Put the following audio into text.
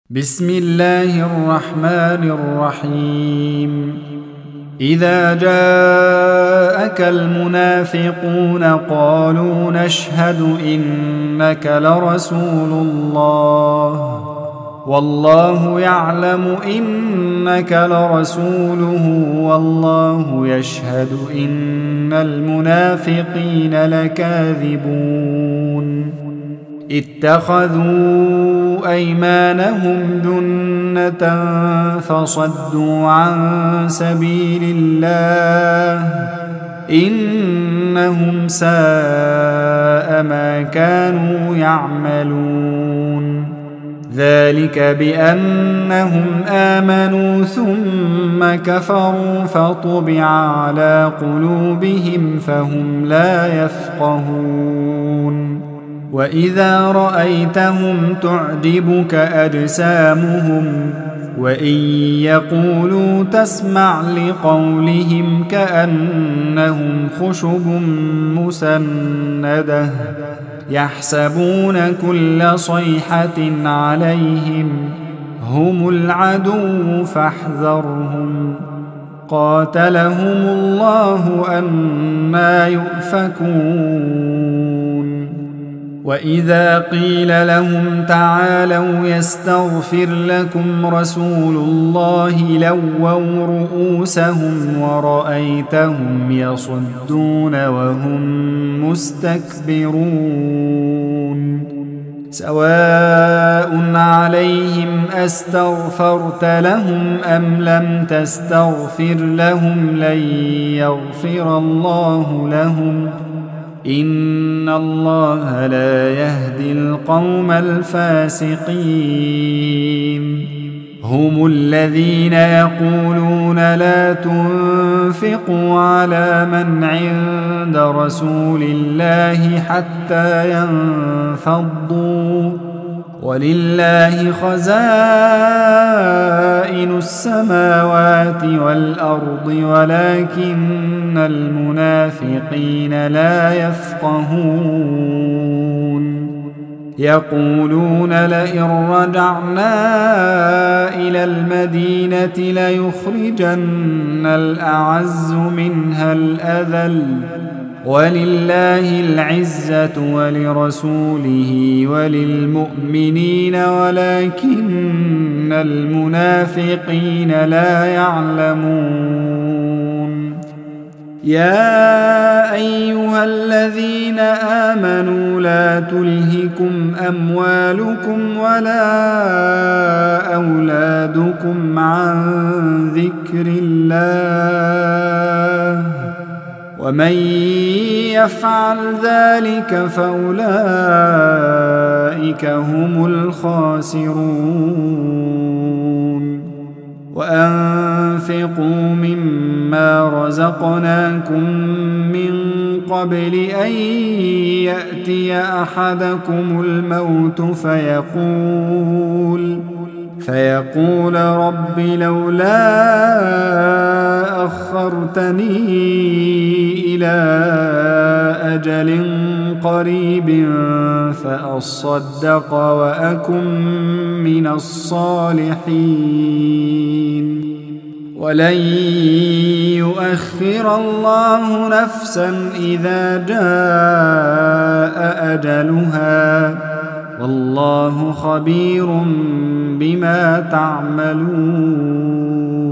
بسم الله الرحمن الرحيم. إذا جاءك المنافقون قالوا نشهد إنك لرسول الله والله يعلم إنك لرسوله والله يشهد إن المنافقين لكاذبون. اتخذوا أيمانهم جنة فصدوا عن سبيل الله إنهم ساء ما كانوا يعملون. ذلك بأنهم آمنوا ثم كفروا فطبع على قلوبهم فهم لا يفقهون. وإذا رأيتهم تعجبك أجسامهم وإن يقولوا تسمع لقولهم كأنهم خشب مسندة يحسبون كل صيحة عليهم هم العدو فاحذرهم قاتلهم الله أنى يؤفكون. وإذا قيل لهم تعالوا يستغفر لكم رسول الله لووا رؤوسهم ورأيتهم يصدون وهم مستكبرون. سواء عليهم أستغفرت لهم أم لم تستغفر لهم لن يغفر الله لهم إن الله لا يهدي القوم الفاسقين. هم الذين يقولون لا تنفقوا على من عند رسول الله حتى ينفضوا ولله خزائن السماوات والأرض ولكن المنافقين لا يفقهون. يقولون لئن رجعنا إلى المدينة ليخرجن الأعز منها الأذل ولله العزة ولرسوله وللمؤمنين ولكن المنافقين لا يعلمون. يا أيها الذين آمنوا لا تلهكم أموالكم ولا أولادكم عن ذكر الله ومن يفعل ذلك فأولئك هم الخاسرون. وأنفقوا مما رزقناكم من قبل أن يأتي أحدكم الموت فيقول رب لولا أخرتني إلى أجل قريب فأصدق وأكن من الصالحين ولن يؤخر الله نفسا إذا جاء أجلها والله خبير بما تعملون.